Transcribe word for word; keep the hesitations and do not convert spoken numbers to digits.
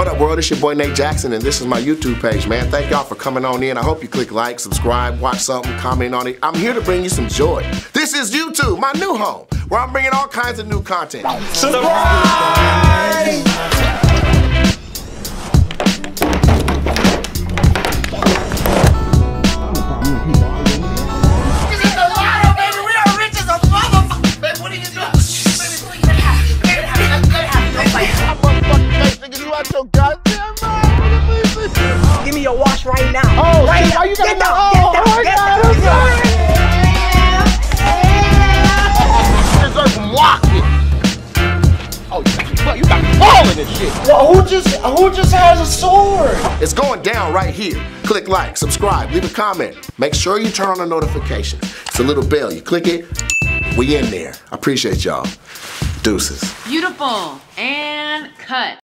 What up, world? It's your boy Nate Jackson, and this is my YouTube page, man. Thank y'all for coming on in. I hope you click like, subscribe, watch something, comment on it. I'm here to bring you some joy. This is YouTube, my new home, where I'm bringing all kinds of new content. Surprise! Give me your wash right now. Oh, right shit, now. Are you Get gonna down, oh, get down, oh, get God, down, I'm sorry. Deserve some walking. Oh, you got me, you got me falling and shit. Well, who just who just has a sword? It's going down right here. Click like, subscribe, leave a comment. Make sure you turn on the notifications. It's a little bell. You click it, we in there. I appreciate y'all. Deuces. Beautiful. And cut.